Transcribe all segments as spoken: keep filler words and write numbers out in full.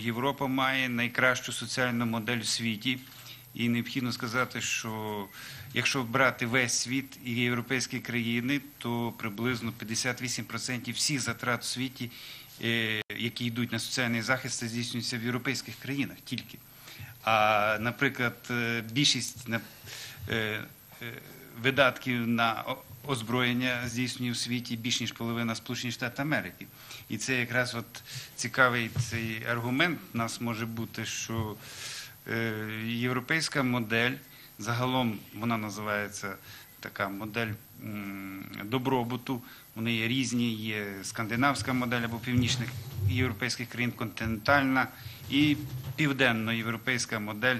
Європа має найкращу соціальну модель у світі. І необхідно сказати, що якщо брати весь світ і європейські країни, то приблизно п'ятдесят вісім відсотків всіх затрат у світі, які йдуть на соціальний захист, це здійснюється в європейських країнах тільки. А, наприклад, більшість видатків на озброєння здійснює в світі більш ніж половина Сполучених Штатів Америки. І це якраз от цікавий цей аргумент у нас може бути, що європейська модель, загалом вона називається така модель добробуту, вони є різні, є скандинавська модель або північних європейських країн, континентальна і південноєвропейська модель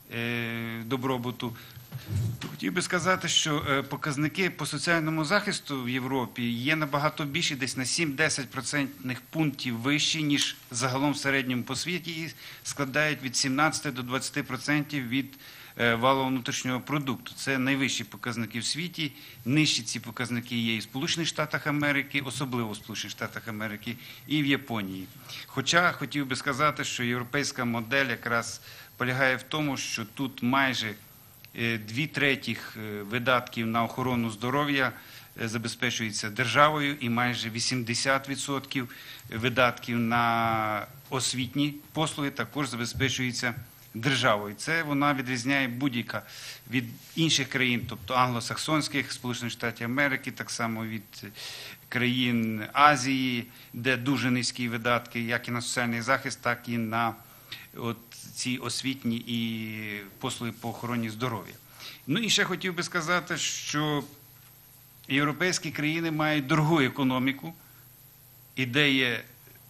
добробуту. Хотів би сказати, що показники по соціальному захисту в Європі є набагато більші, десь на сім-десять процентних пунктів вищі, ніж загалом в середньому по світі, і складають від сімнадцяти до двадцяти процентів від валового внутрішнього продукту. Це найвищі показники в світі, нижчі ці показники є і в Сполучених Штатах Америки, особливо в Сполучених Штатах Америки, і в Японії. Хоча хотів би сказати, що європейська модель якраз полягає в тому, що тут майже дві третіх видатків на охорону здоров'я забезпечується державою і майже вісімдесят відсотків видатків на освітні послуги також забезпечується державою. Це вона відрізняє будь-яка від інших країн, тобто англосаксонських, Сполучених Штатів Америки, так само від країн Азії, де дуже низькі видатки, як і на соціальний захист, так і на от ці освітні і послуги по охороні здоров'я. Ну і ще хотів би сказати, що європейські країни мають дорогу економіку, і де є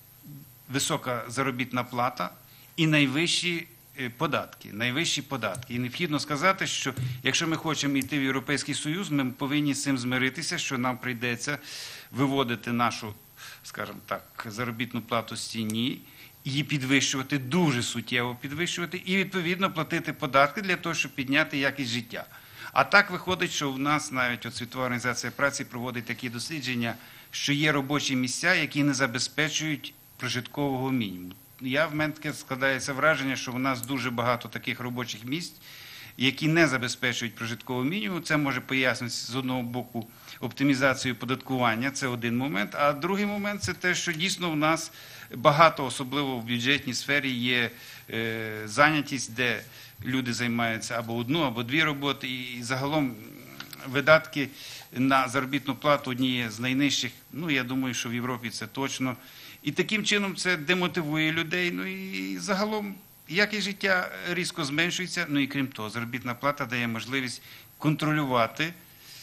висока заробітна плата і найвищі податки, найвищі податки. І необхідно сказати, що якщо ми хочемо йти в Європейський Союз, ми повинні з цим змиритися, що нам прийдеться виводити нашу, скажімо так, заробітну плату з тіні, її підвищувати, дуже суттєво підвищувати і, відповідно, платити податки для того, щоб підняти якість життя. А так виходить, що в нас навіть от Світова організація праці проводить такі дослідження, що є робочі місця, які не забезпечують прожиткового мінімуму. Я, в мене таке складається враження, що в нас дуже багато таких робочих місць, які не забезпечують прожиткового мінімуму. Це може пояснитися з одного боку оптимізацією податкування, це один момент, а другий момент – це те, що дійсно в нас багато, особливо в бюджетній сфері, є е, зайнятість, де люди займаються або одну, або дві роботи, і загалом видатки на заробітну плату одні з найнижчих, ну я думаю, що в Європі це точно. І таким чином це демотивує людей, ну і загалом якість життя різко зменшується, ну і крім того, заробітна плата дає можливість контролювати,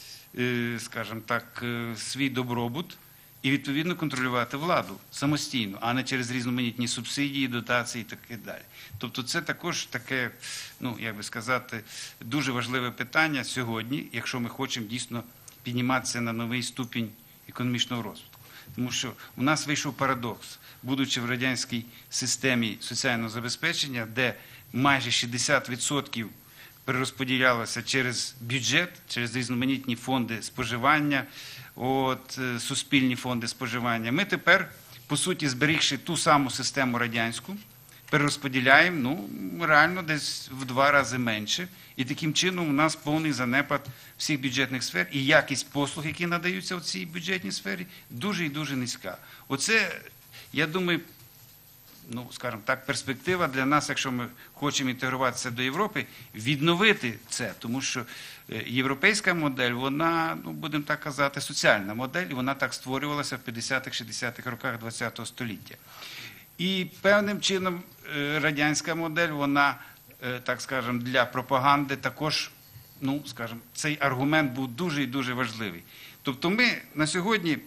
скажімо так, свій добробут і відповідно контролювати владу самостійно, а не через різноманітні субсидії, дотації і так далі. Тобто це також таке, ну як би сказати, дуже важливе питання сьогодні, якщо ми хочемо дійсно підніматися на новий ступінь економічного розвитку. Тому що у нас вийшов парадокс, будучи в радянській системі соціального забезпечення, де майже шістдесят відсотків перерозподілялося через бюджет, через різноманітні фонди споживання, от, суспільні фонди споживання. Ми тепер, по суті, зберігши ту саму систему радянську, перерозподіляємо, ну, реально десь в два рази менше. І таким чином у нас повний занепад всіх бюджетних сфер і якість послуг, які надаються в цій бюджетній сфері, дуже і дуже низька. Оце, я думаю, ну, скажімо так, перспектива для нас, якщо ми хочемо інтегруватися до Європи, відновити це, тому що європейська модель, вона, ну, будемо так казати, соціальна модель, і вона так створювалася в п'ятдесятих-шістдесятих роках ХХ століття. І певним чином радянська модель, вона, так скажемо, для пропаганди також, ну, скажімо, цей аргумент був дуже і дуже важливий. Тобто ми на сьогодні,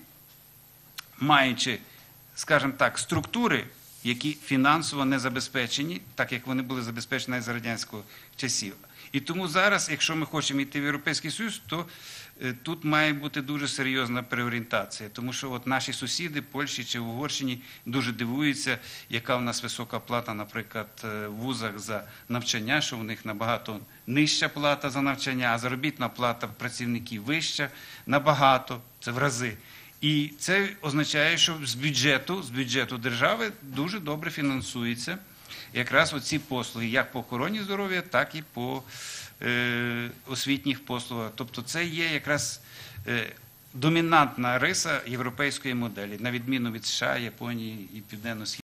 маючи, скажімо так, структури, які фінансово не забезпечені, так як вони були забезпечені за радянського часів. І тому зараз, якщо ми хочемо йти в Європейський Союз, то тут має бути дуже серйозна переорієнтація, тому що от наші сусіди, Польщі чи в Угорщині, дуже дивуються, яка в нас висока плата, наприклад, в вузах за навчання, що в них набагато нижча плата за навчання, а заробітна плата працівників вища набагато, це в рази. І це означає, що з бюджету, з бюджету держави дуже добре фінансуються якраз оці послуги, як по охороні здоров'я, так і по е, освітніх послугах. Тобто це є якраз е, домінантна риса європейської моделі, на відміну від США, Японії і Південно-Східної